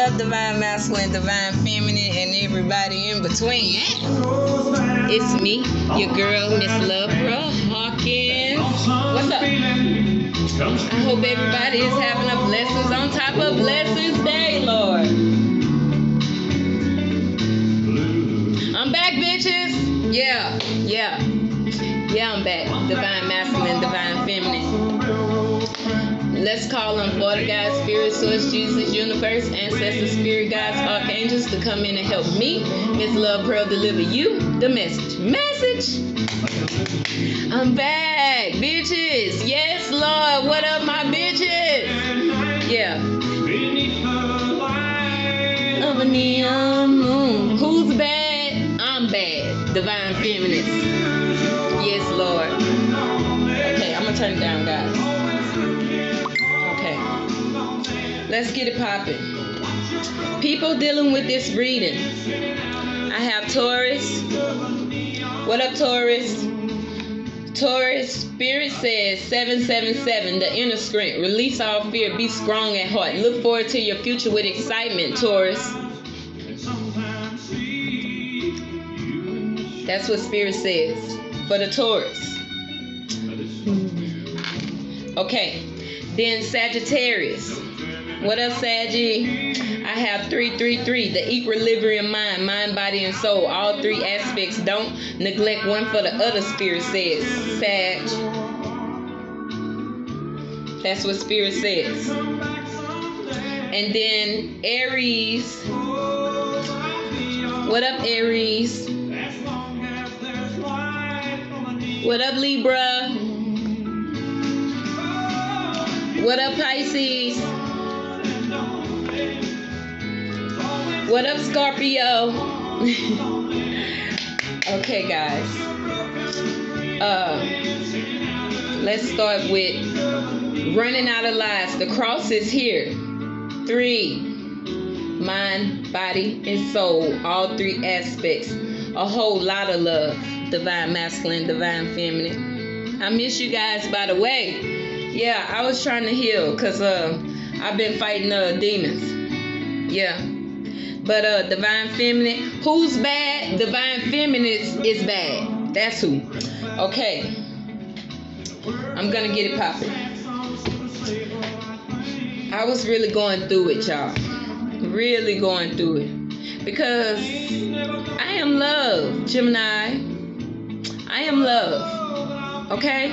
up, divine masculine, divine feminine, and everybody in between? It's me, your girl, Miss Love Hawkins. What's up? I hope everybody is having a blessings on top of blessings day, Lord. I'm back, bitches. Yeah, I'm back. Divine masculine, divine feminine. Let's call on Father God, Spirit, Source, Jesus, Universe, Ancestors, Spirit Guides, Archangels to come in and help me, Miss Love Pearl, deliver you the message. I'm back, bitches. Yes, Lord. What up, my bitches? Yeah. Of a neon moon. Who's bad? I'm bad. Divine feminist. Yes, Lord. Okay, I'm gonna turn it down, guys. Okay. Let's get it popping. People dealing with this reading. I have Taurus. What up, Taurus? Taurus, Spirit says 777, the inner strength. Release all fear. Be strong at heart. Look forward to your future with excitement, Taurus. That's what Spirit says for the Taurus. Okay. Then Sagittarius. What up, Saggy? I have 333, the equilibrium mind, body, and soul. All three aspects. Don't neglect one for the other, Spirit says. Sag. That's what Spirit says. And then Aries. What up, Aries? What up, Libra? What up, Pisces? What up, Scorpio? Okay, guys. Let's start with running out of lies. The cross is here. 3. Mind, body, and soul. All three aspects. A whole lot of love. Divine masculine, divine feminine. I miss you guys, by the way. Yeah, I was trying to heal because I've been fighting demons. Yeah. But divine feminine, who's bad? Divine feminine is bad. That's who. Okay. I'm going to get it popping. I was really going through it, y'all. Really going through it. Because I am love, Gemini. I am love. Okay?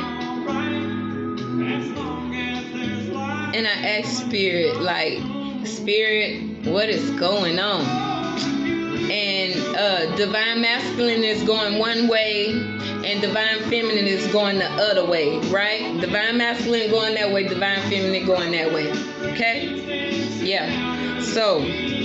And I asked Spirit, Spirit, what is going on? And divine masculine is going one way and divine feminine is going the other way, right? Divine masculine going that way, divine feminine going that way. Okay? Yeah. So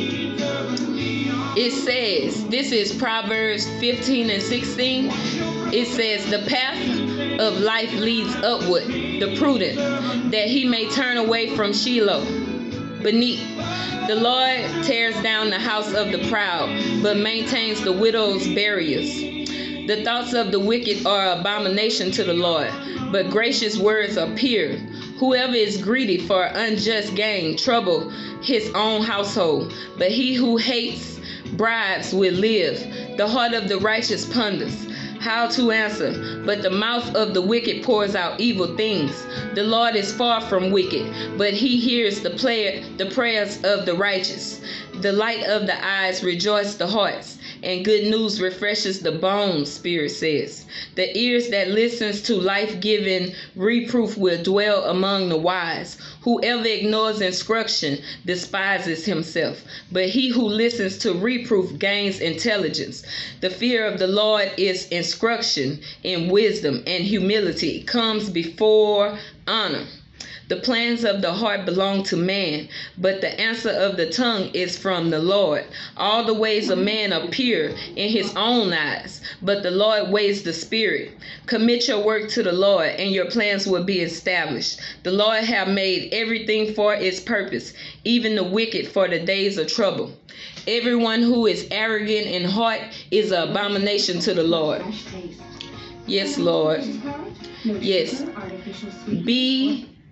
it says, this is Proverbs 15 and 16. It says, the path of life leads upward, the prudent, that he may turn away from Shiloh. Beneath, the Lord tears down the house of the proud, but maintains the widow's barriers. The thoughts of the wicked are abomination to the Lord, but gracious words are pure. Whoever is greedy for unjust gain trouble his own household, but he who hates bribes will live. The heart of the righteous ponders how to answer, but the mouth of the wicked pours out evil things. The Lord is far from wicked, but he hears the prayers of the righteous. The light of the eyes rejoices the hearts, and good news refreshes the bones, Spirit says. The ears that listens to life-giving reproof will dwell among the wise. Whoever ignores instruction despises himself, but he who listens to reproof gains intelligence. The fear of the Lord is instruction in wisdom, and humility comes before honor. The plans of the heart belong to man, but the answer of the tongue is from the Lord. All the ways of man are pure in his own eyes, but the Lord weighs the spirit. Commit your work to the Lord, and your plans will be established. The Lord hath made everything for its purpose, even the wicked for the days of trouble. Everyone who is arrogant in heart is an abomination to the Lord. Yes, Lord. Yes. Be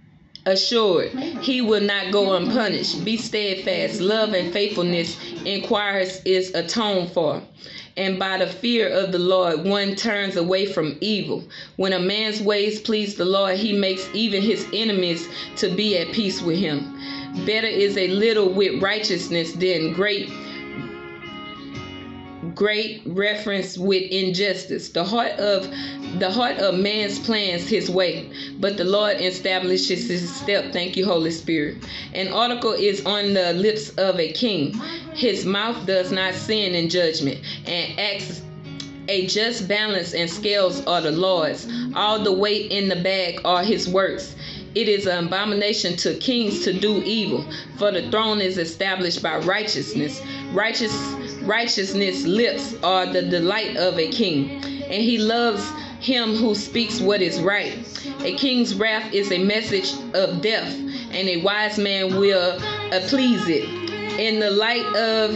assured he will not go unpunished. Be steadfast. Love and faithfulness inquires is atoned for. And by the fear of the Lord, one turns away from evil. When a man's ways please the Lord, he makes even his enemies to be at peace with him. Better is a little with righteousness than great reference with injustice. The heart of man's plans his way, but the Lord establishes his step. Thank you, Holy Spirit. An article is on the lips of a king. His mouth does not sin in judgment, and acts a just balance, and scales are the Lord's. All the weight in the bag are his works. It is an abomination to kings to do evil, for the throne is established by righteousness. Righteousness lips are the delight of a king, and he loves him who speaks what is right. A king's wrath is a message of death, and a wise man will appease it. In the light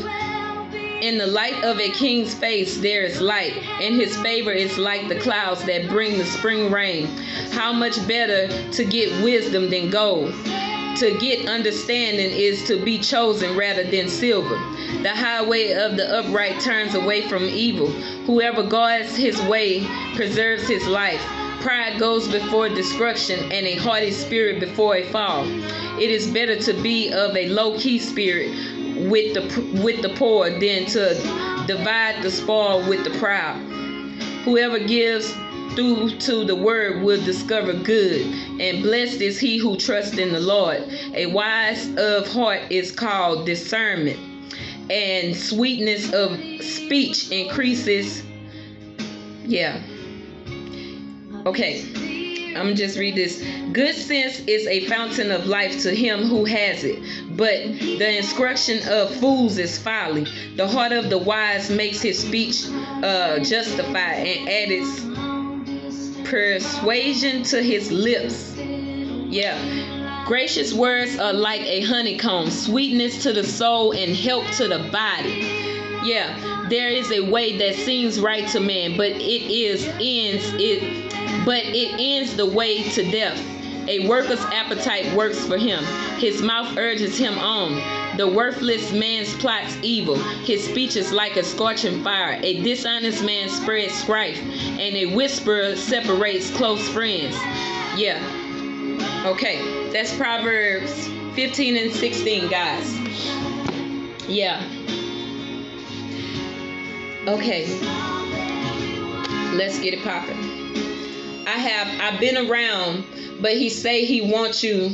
of a king's face there is light, and his favor is like the clouds that bring the spring rain. How much better to get wisdom than gold? To get understanding is to be chosen rather than silver. The highway of the upright turns away from evil. Whoever guards his way preserves his life. Pride goes before destruction, and a haughty spirit before a fall. It is better to be of a low-key spirit with the poor than to divide the spoil with the proud. Whoever gives through to the word will discover good, and blessed is he who trusts in the Lord. A wise of heart is called discernment, and sweetness of speech increases. Okay, I'm just read this. Good sense is a fountain of life to him who has it, but the instruction of fools is folly. The heart of the wise makes his speech justified, and adds persuasion to his lips. Gracious words are like a honeycomb, sweetness to the soul and help to the body. There is a way that seems right to man, but it ends the way to death. A worker's appetite works for him. His mouth urges him on. The worthless man plots evil. His speech is like a scorching fire. A dishonest man spreads strife, and a whisperer separates close friends. Okay, that's Proverbs 15 and 16, guys. Okay, let's get it popping. I've been around, but he say he wants you.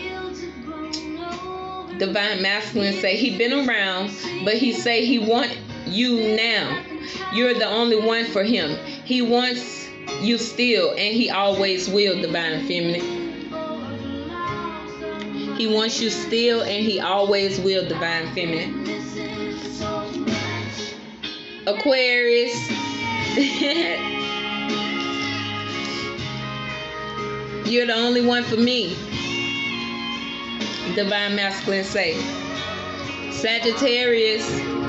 Divine Masculine say he been around, but he say he want you now. You're the only one for him. He wants you still, and he always will. Divine Feminine. He wants you still, and he always will. Divine Feminine. Aquarius. You're the only one for me. Divine Masculine say. Sagittarius.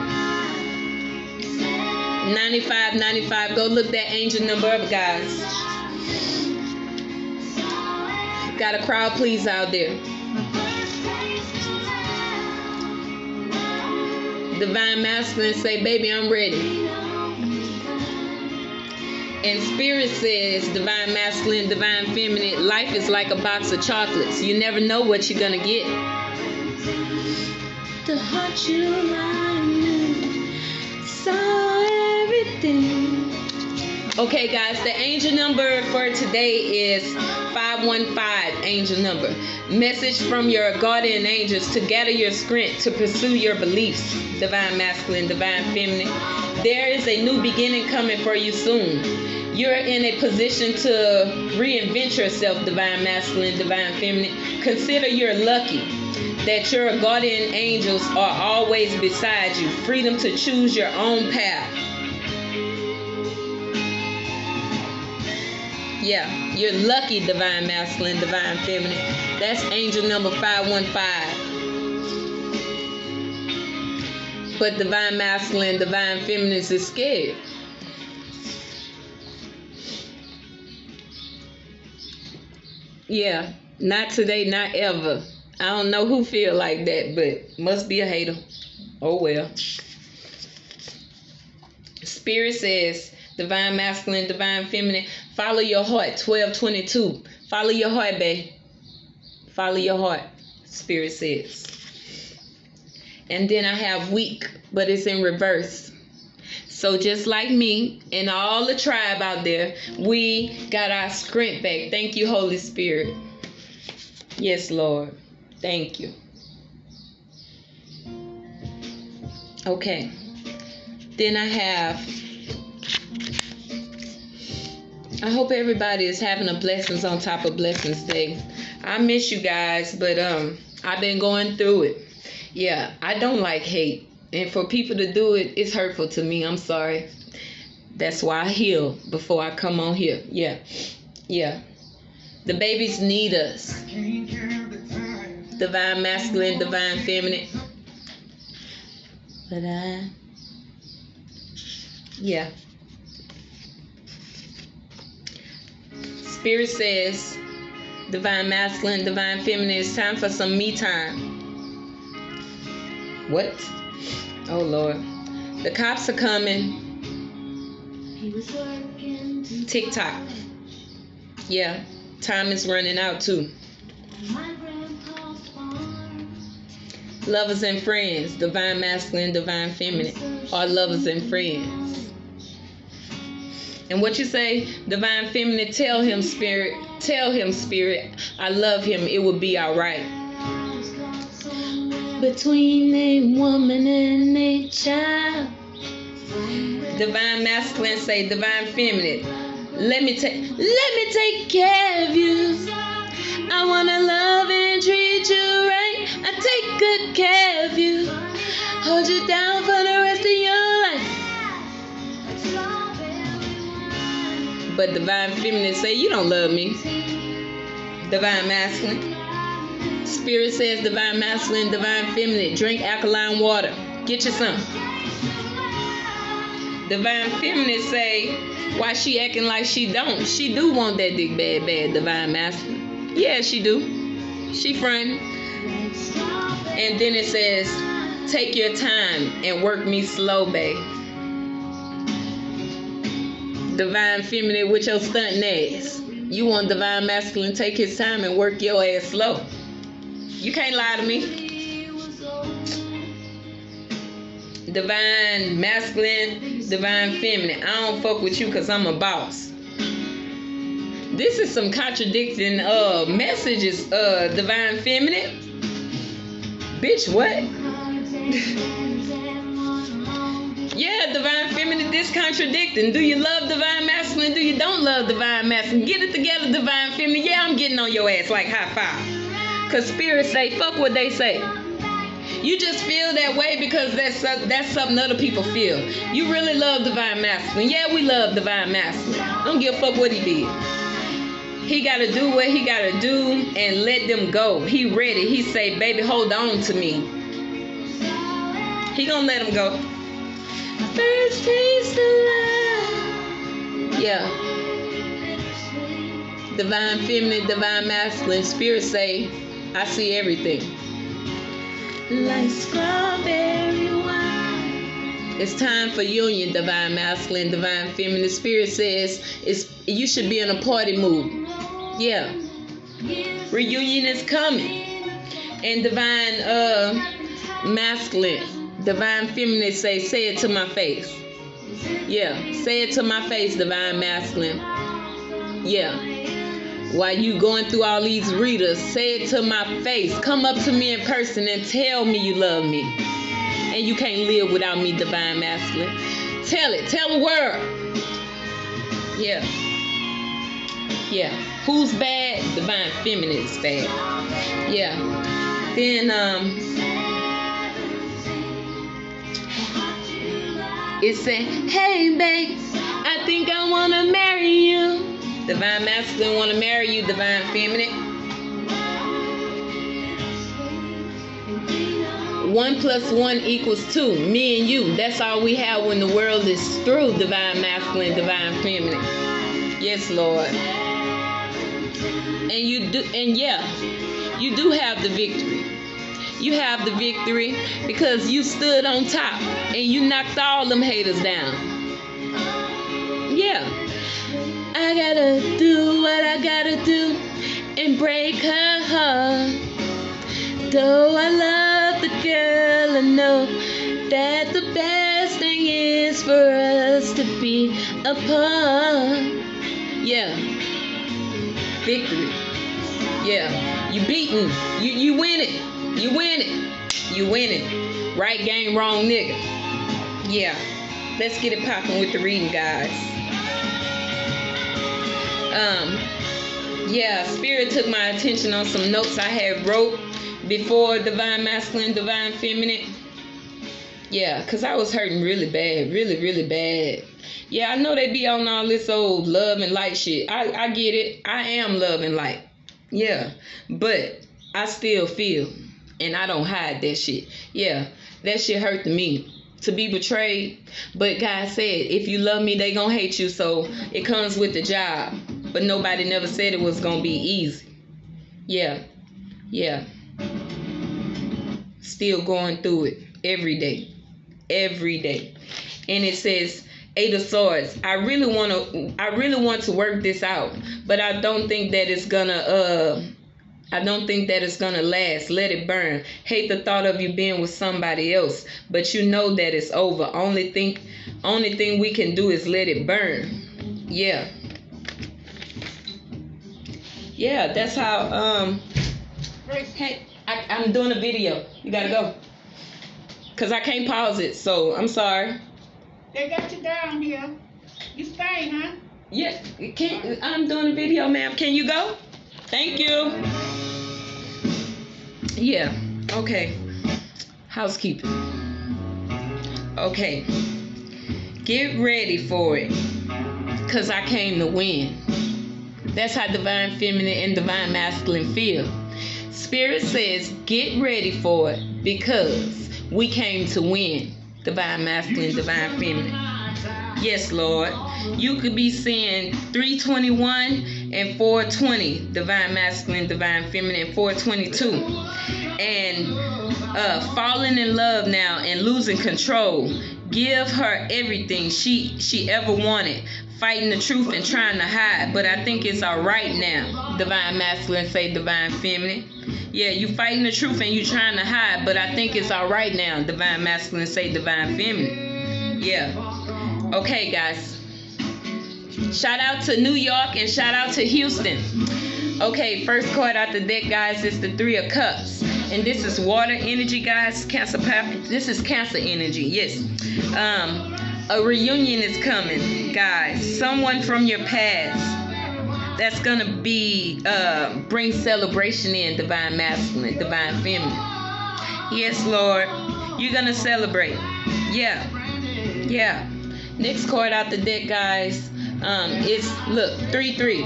9595. Go look that angel number up, guys. Got a crowd please out there. Divine Masculine say, baby, I'm ready. And Spirit says, Divine Masculine, Divine Feminine, life is like a box of chocolates. You never know what you're going to get. The heart you lie, saw everything. Okay, guys, the angel number for today is 515, angel number. Message from your guardian angels to gather your strength to pursue your beliefs. Divine Masculine, Divine Feminine. There is a new beginning coming for you soon. You're in a position to reinvent yourself, Divine Masculine, Divine Feminine. Consider you're lucky that your guardian angels are always beside you. Freedom to choose your own path. You're lucky, Divine Masculine, Divine Feminine. That's angel number 515. But Divine Masculine, Divine Feminine is scared. Not today, not ever. I don't know who feel like that, but must be a hater. Oh well. Spirit says, divine masculine, divine feminine. Follow your heart. 12:22. Follow your heart, babe. Follow your heart. Spirit says. And then I have weak, but it's in reverse. So just like me and all the tribe out there, we got our strength back. Thank you, Holy Spirit. Yes, Lord. Thank you. Okay. Then I hope everybody is having a blessings on top of blessings day. I miss you guys, but I've been going through it. Yeah, I don't like hate. And for people to do it, it's hurtful to me. I'm sorry. That's why I heal before I come on here. Yeah. Yeah. The babies need us. Divine masculine, divine feminine. But yeah. Spirit says, divine masculine, divine feminine, it's time for some me time. What? Oh, Lord. The cops are coming. TikTok. Yeah. Time is running out, too. Lovers and friends. Divine masculine, divine feminine. Are lovers and friends. And what you say? Divine feminine, tell him, spirit. Tell him, spirit. I love him. It will be all right. Between a woman and a child. Divine masculine say, divine feminine. Let me take care of you. I wanna love and treat you right. I take good care of you. Hold you down for the rest of your life. But divine feminine say, you don't love me. Divine masculine. Spirit says, divine masculine, divine feminine. Drink alkaline water. Get you some. Divine feminine say, why she acting like she don't? She do want that dick bad, bad. Divine masculine. Yeah, she do. She fronting. And then it says, take your time and work me slow, babe. Divine feminine with your stunting ass. You want divine masculine, take his time and work your ass slow. You can't lie to me. Divine masculine, divine feminine. I don't fuck with you because I'm a boss. This is some contradicting messages, divine feminine. Bitch, what? Yeah, divine feminine, this contradicting. Do you love divine masculine? Do you don't love divine masculine? Get it together, divine feminine. Yeah, I'm getting on your ass like high five. Because spirits say, fuck what they say. You just feel that way because that's something other people feel. You really love divine masculine. Yeah, we love divine masculine. Don't give a fuck what he did. He got to do what he got to do and let them go. He ready. He say, baby, hold on to me. He gonna let them go. First taste of love. Yeah. Divine feminine, divine masculine. Spirit say, I see everything. Like strawberry wine. It's time for union, divine masculine, divine feminine. Spirit says you should be in a party mood. Yeah. Reunion is coming. And divine masculine, divine feminine say it to my face. Yeah. Say it to my face, divine masculine. Yeah. While you going through all these readers, say it to my face. Come up to me in person and tell me you love me. And you can't live without me, divine masculine. Tell it. Tell the world. Yeah. Yeah. Who's bad? Divine feminine is bad. Yeah. Then, it said, hey, babe, I think I want to marry you. Divine masculine want to marry you, divine feminine. 1 + 1 = 2. Me and you. That's all we have when the world is through, divine masculine, divine feminine. Yes, Lord. And you do have the victory. You have the victory because you stood on top and you knocked all them haters down. Yeah. I gotta do what I gotta do and break her heart. Though I love the girl, I know that the best thing is for us to be apart. Yeah. Victory. Yeah. You beaten. You win it. You win it. You win it. Right game, wrong nigga. Yeah. Let's get it popping with the reading, guys. Yeah, Spirit took my attention on some notes I had wrote before Divine Masculine, Divine Feminine. Yeah, because I was hurting really bad. Really, really bad. Yeah, I know they be on all this old love and light shit. I get it. I am love and light. Yeah. But I still feel. And I don't hide that shit. Yeah. That shit hurt to me. To be betrayed. But God said, if you love me, they gonna hate you. So it comes with the job. But nobody never said it was gonna be easy. Yeah. Yeah. Still going through it. Every day. Every day. And it says, Eight of Swords. I really want to work this out, but I don't think that it's gonna last. Let it burn. Hate the thought of you being with somebody else, but you know that it's over. Only thing we can do is let it burn. Yeah. Yeah, that's how hey, I'm doing a video. You gotta go. Cause I can't pause it, so I'm sorry. They got you down here. You stay, huh? Yeah, I'm doing a video, ma'am. Can you go? Thank you. Yeah, okay. Housekeeping. Okay. Get ready for it. Because I came to win. That's how Divine Feminine and Divine Masculine feel. Spirit says, get ready for it because we came to win. Divine Masculine, Divine Feminine. Yes, Lord. You could be seeing 321 and 420. Divine Masculine, Divine Feminine, 422. And falling in love now and losing control. Give her everything she ever wanted. Fighting the truth and trying to hide. But I think it's all right now. Divine Masculine say Divine Feminine. Yeah, you fighting the truth and you trying to hide, but I think it's all right now. Divine Masculine say Divine Feminine. Yeah. Okay, guys. Shout out to New York and shout out to Houston. Okay, first card out the deck, guys, is the Three of Cups. And this is water energy, guys. Cancer. This is Cancer energy. Yes. A reunion is coming, guys. Someone from your past. That's gonna be bring celebration in. Divine Masculine, Divine Feminine. Yes, Lord, you're gonna celebrate. Yeah, yeah. Next card out the deck, guys. It's look 3-3.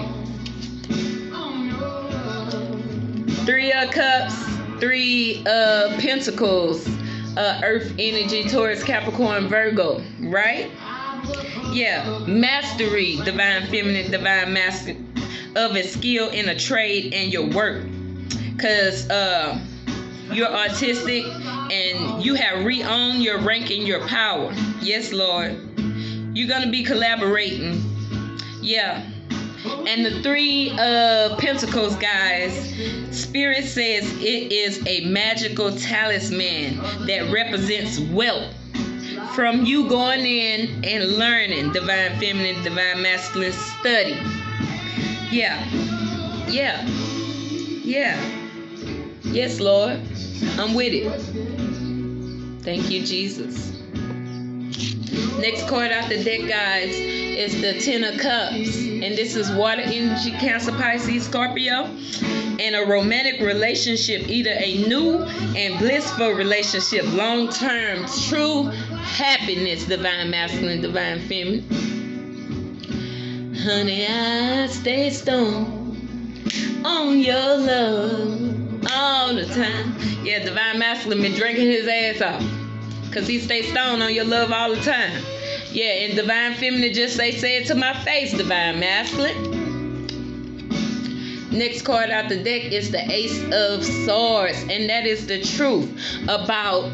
3 of Cups, 3 of Pentacles. Earth energy, Taurus, Capricorn, Virgo. Right? Yeah. Mastery, Divine Feminine, Divine Masculine. Of a skill in a trade and your work, because you're artistic and you have re-owned your rank and your power. Yes, Lord, you're gonna be collaborating. Yeah. And the 3 of Pentacles, guys, Spirit says it is a magical talisman that represents wealth from you going in and learning. Divine Feminine, Divine Masculine, study. Yeah. Yeah. Yeah. Yes, Lord. I'm with it. Thank you, Jesus. Next card out the deck, guys, is the 10 of Cups. And this is water energy, Cancer, Pisces, Scorpio. And a romantic relationship, either a new and blissful relationship, long-term, true happiness, Divine Masculine, Divine Feminine. Honey, I stay stoned on your love all the time. Yeah, Divine Masculine been drinking his ass off because he stays stoned on your love all the time. Yeah, and Divine Feminine just say it to my face, Divine Masculine. Next card out the deck is the Ace of Swords, and that is the truth about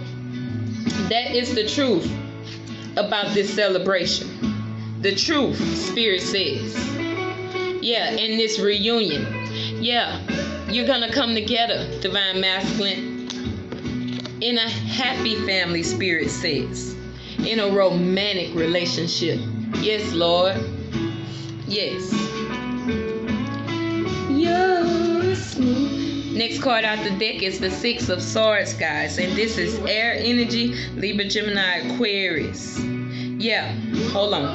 this celebration. The truth, Spirit says. Yeah, in this reunion. Yeah, you're gonna come together, Divine Masculine, in a happy family, Spirit says. In a romantic relationship. Yes, Lord. Yes. Next card out the deck is the Six of Swords, guys. And this is air energy, Libra, Gemini, Aquarius. Yeah, hold on.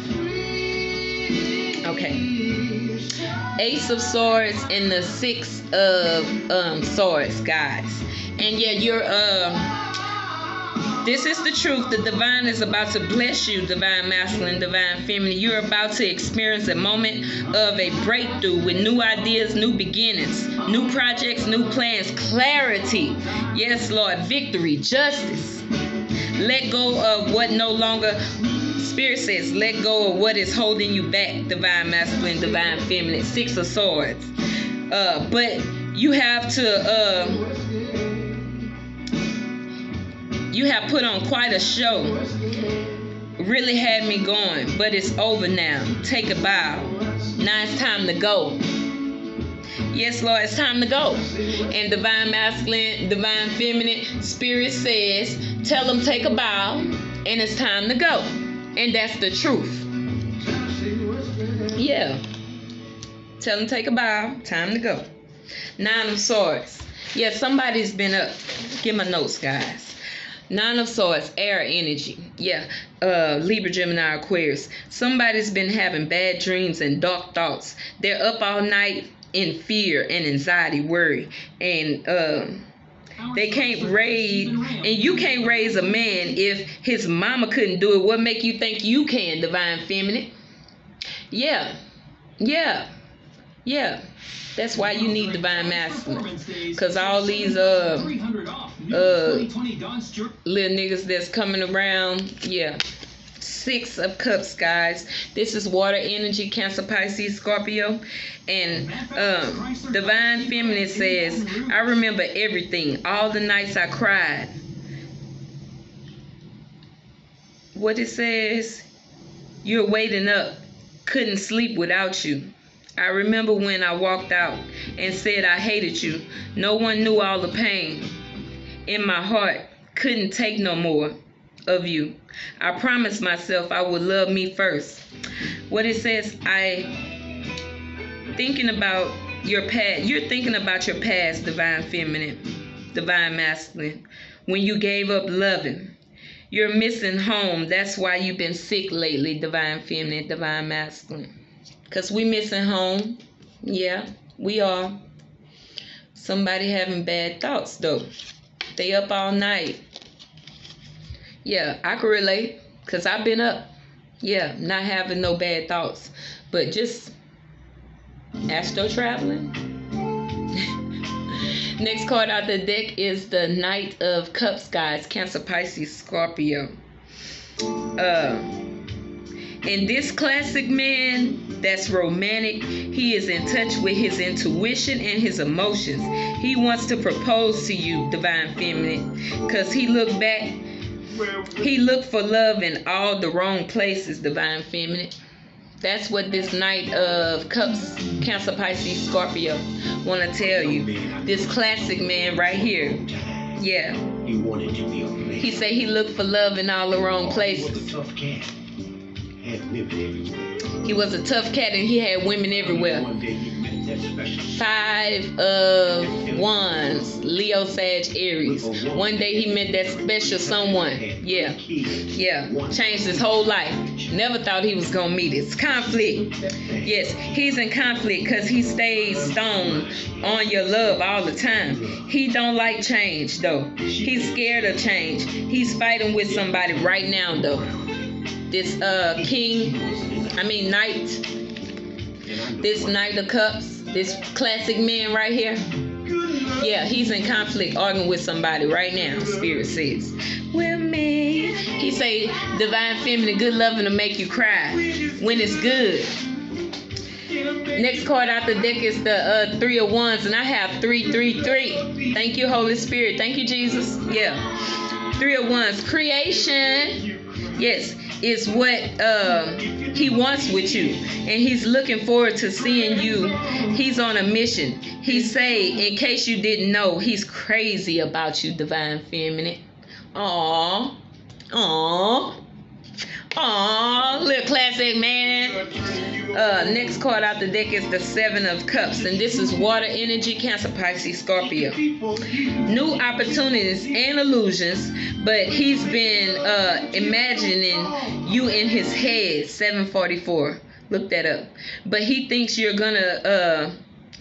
Okay. Ace of Swords and the Six of Swords, guys. And yeah, you're this is the truth. The divine is about to bless you, Divine Masculine, Divine Feminine. You're about to experience a moment of a breakthrough with new ideas, new beginnings, new projects, new plans, clarity. Yes, Lord. Victory, justice. Let go of what no longer, Spirit says, let go of what is holding you back, Divine Masculine, Divine Feminine. Six of Swords. But you have to... you have put on quite a show. Really had me going, but it's over now. Take a bow. Now it's time to go. Yes, Lord, it's time to go. And Divine Masculine, Divine Feminine, Spirit says, tell them take a bow, and it's time to go. And that's the truth. Yeah. Tell them take a bow, time to go. Nine of Swords. Yeah, somebody's been up. Get my notes, guys. Nine of Swords, air energy. Yeah, Libra, Gemini, Aquarius. Somebody's been having bad dreams and dark thoughts. They're up all night in fear and anxiety, worry. And they can't raise, and you can't raise a man if his mama couldn't do it. What make you think you can, Divine Feminine? Yeah, yeah, yeah. That's why you need Divine Masculine. Because all these little niggas that's coming around, yeah. Six of Cups, guys. This is water energy, Cancer, Pisces, Scorpio. And Divine Feminine says, I remember everything. All the nights I cried. What it says, you're waiting up. Couldn't sleep without you. I remember when I walked out and said I hated you. No one knew all the pain in my heart. Couldn't take no more of you. I promised myself I would love me first. What it says, thinking about your past. You're thinking about your past, Divine Feminine, Divine Masculine. When you gave up loving. You're missing home. That's why you've been sick lately, Divine Feminine, Divine Masculine. Because we missing home. Yeah, we are. Somebody having bad thoughts, though. They up all night. Yeah, I can relate. Because I've been up. Yeah, not having no bad thoughts. But just astro traveling. Next card out the deck is the Knight of Cups, guys. Cancer, Pisces, Scorpio. And this classic man that's romantic, he is in touch with his intuition and his emotions. He wants to propose to you, Divine Feminine, because he looked for love in all the wrong places, Divine Feminine. That's what this Knight of Cups, Cancer, Pisces, Scorpio, want to tell you. This classic man right here. Yeah. He said he looked for love in all the wrong places. He was a tough cat and he had women everywhere. Five of Wands, Leo, Sag, Aries. One day he met that special someone. Yeah. Yeah. Changed his whole life. Never thought he was going to meet it. It's conflict. Yes. He's in conflict because he stays stoned on your love all the time. He don't like change, though. He's scared of change. He's fighting with somebody right now, though. This Knight, this Knight of Cups, this classic man right here. Yeah, he's in conflict, arguing with somebody right now, Spirit says. Well, man, he say, Divine Feminine, good loving to make you cry when it's good. Next card out the deck is the 3 of Wands, and I have 333. Thank you, Holy Spirit. Thank you, Jesus. Yeah. 3 of Wands. Creation. Yes, is what he wants with you, and he's looking forward to seeing you. He's on a mission. He say, in case you didn't know, he's crazy about you, Divine Feminine. Aww, aww, aww, little classic man. Next card out the deck is the 7 of Cups, and this is water energy, Cancer, Pisces, Scorpio. New opportunities and illusions, but he's been imagining you in his head. 744. Look that up. But he thinks you're gonna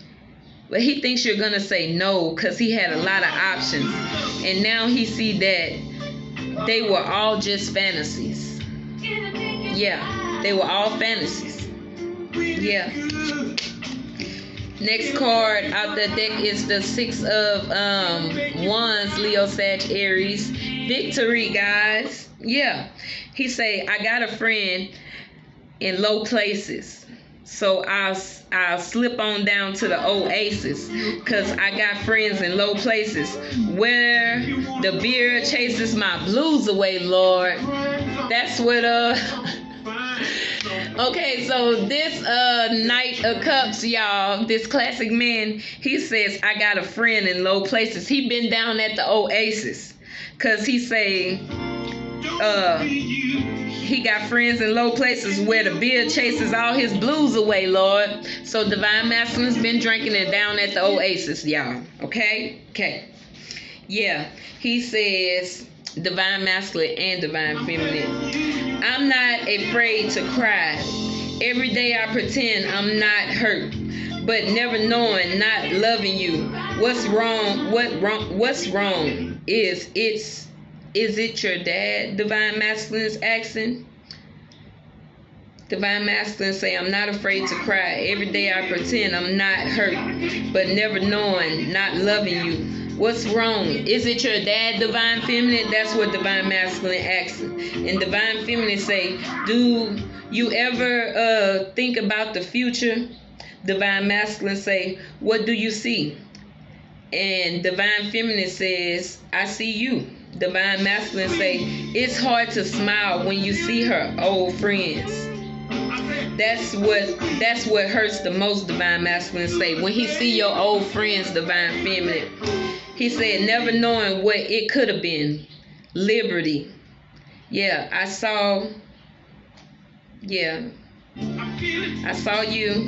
say no, because he had a lot of options, and now he see that they were all just fantasies. Yeah, they were all fantasies. Yeah. Next card out the deck is the 6 of Wands, Leo, Sag, Aries. Victory, guys. Yeah. He say, I got a friend in low places, so I'll slip on down to the oasis, because I got friends in low places where the beer chases my blues away, Lord. That's what Okay, so this Knight of Cups, y'all, this classic man, he says, I got a friend in low places. He been down at the oasis, because he say he got friends in low places where the beer chases all his blues away, Lord. So Divine Masculine's been drinking it down at the oasis, y'all. Okay? Okay. Yeah. He says, Divine Masculine and Divine Feminine, I'm not afraid to cry. Every day I pretend I'm not hurt, but never knowing, not loving you. What's wrong? What's wrong? Is it your dad? Divine Masculine is asking. Divine Masculine say, I'm not afraid to cry. Every day I pretend I'm not hurt, but never knowing, not loving you. What's wrong? Is it your dad, Divine Feminine? That's what Divine Masculine asks. And Divine Feminine say, do you ever think about the future? Divine Masculine say, what do you see? And Divine Feminine says, I see you. Divine Masculine say, it's hard to smile when you see her old friends. That's what hurts the most, Divine Masculine say. When he see your old friends, Divine Feminine. He said, never knowing what it could have been. Liberty. Yeah, I saw you.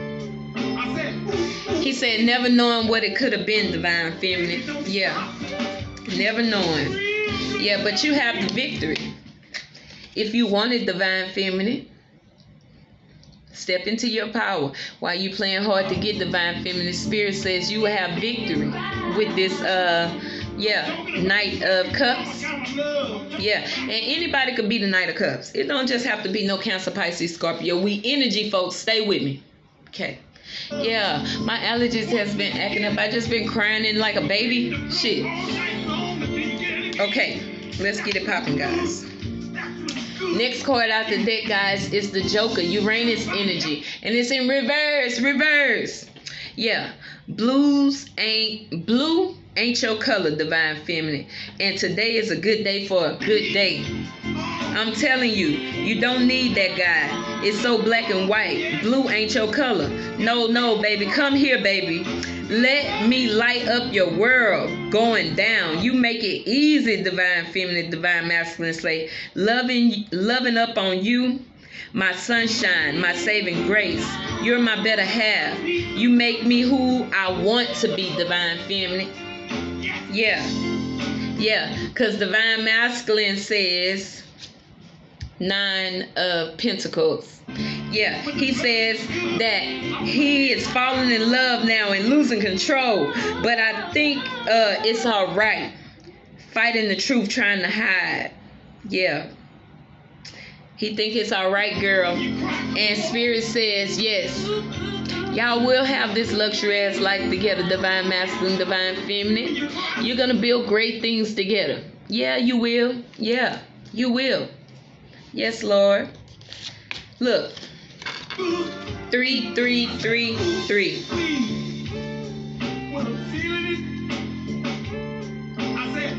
He said, never knowing what it could have been, Divine Feminine. Yeah, never knowing. Yeah, but you have the victory. If you wanted, Divine Feminine, step into your power. While you playing hard to get, Divine Feminine, Spirit says you will have victory with this Knight of Cups. Yeah, and anybody could be the Knight of Cups. It don't just have to be no Cancer, Pisces, Scorpio. We energy folks, stay with me. Okay. Yeah, my allergies has been acting up. I just been crying like a baby. Shit. Okay, let's get it popping, guys. Next card out the deck, guys, is the Joker, Uranus energy, and it's in reverse. Yeah, blue ain't your color, Divine Feminine, and today is a good day for a good date. I'm telling you, you don't need that guy. It's so black and white. Blue ain't your color. No, baby, come here, baby. Let me light up your world going down. You make it easy, Divine Feminine, Divine Masculine slave. Loving up on you, my sunshine, my saving grace. You're my better half. You make me who I want to be, Divine Feminine. Yeah, because Divine Masculine says 9 of Pentacles. Yeah, he says that he is falling in love now and losing control, but I think it's all right. Fighting the truth, trying to hide. Yeah, he think it's all right, girl. And Spirit says yes, y'all will have this luxurious life together, Divine Masculine, Divine Feminine. You're gonna build great things together. Yeah, you will. Yeah, you will. Yes, Lord. Look, 3333. What I'm feeling is, I said,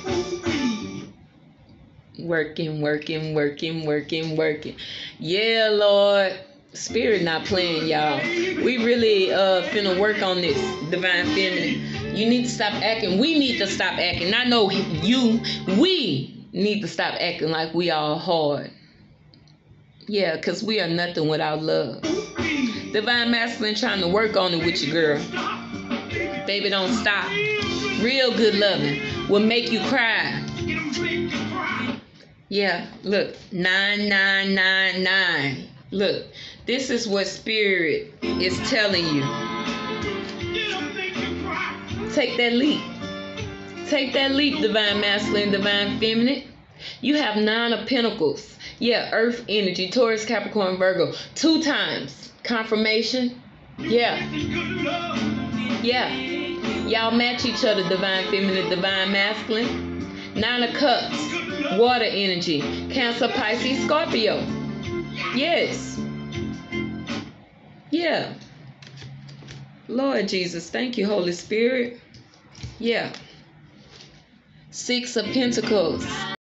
Working. Yeah, Lord. Spirit not playing, y'all. We really finna work on this, divine feminine. You need to stop acting. We need to stop acting. I know you. We need to stop acting like we all hard. Yeah, because we are nothing without love. Divine masculine trying to work on it with you, girl. Baby, don't stop. Real good loving will make you cry. Yeah, look, 9999. Look, this is what Spirit is telling you. Take that leap. Take that leap, divine masculine, divine feminine. You have 9 of Pentacles. Yeah, Earth energy, Taurus, Capricorn, Virgo. 2 times. Confirmation. Yeah. Y'all match each other, divine feminine, divine masculine. 9 of Cups. Water energy. Cancer, Pisces, Scorpio. Yes. Yeah. Lord Jesus, thank you, Holy Spirit. Yeah. 6 of Pentacles.